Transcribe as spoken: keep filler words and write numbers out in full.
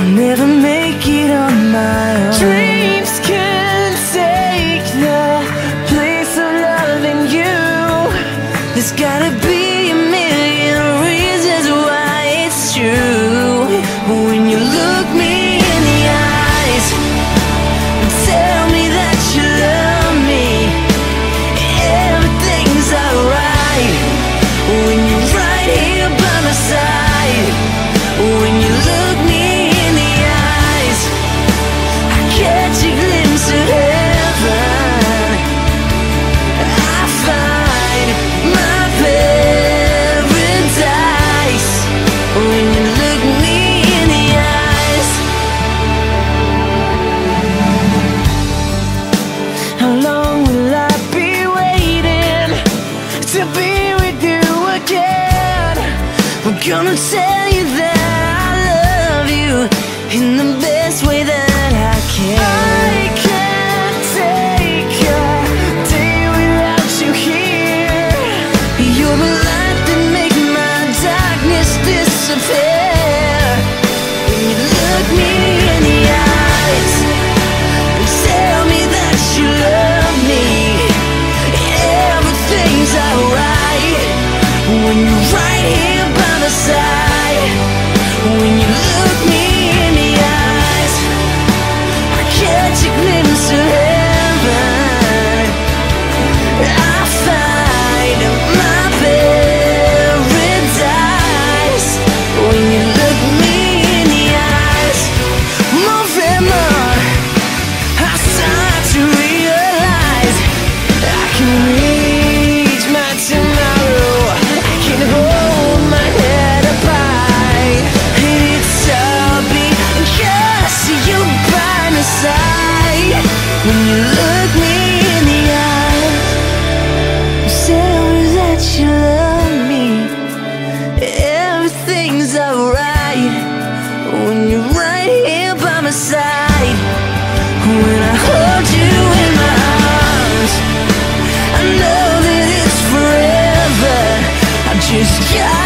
I'll never make it on my own. Dreams can take the place of loving you. There's gotta be a million reasons why it's true. But when you look me in the eyes and tell me that you love me, everything's alright. When you're right here by my side, when you look me in the eyes, I catch a glimpse of heaven. I find my paradise when you look me in the eyes. How long will I be waiting to be with you again? I'm gonna tell you that I love you in the best way that I can. I can't take a day without you here. You're the light that makes my darkness disappear. When you look me in the eyes and tell me that you love me, everything's alright. When you're right here by my side, when you look me in the eyes, I catch a glimpse of heaven. I find my paradise when you look me in the eyes. More and more I start to realize I can reach my tomorrow. I can hold my head up high, and it's all because you're by my side. When you look me in the eyes, tell me that you love me, everything's alright. When you're right here by my side, when I hold you in my arms, I know that it's forever. I just got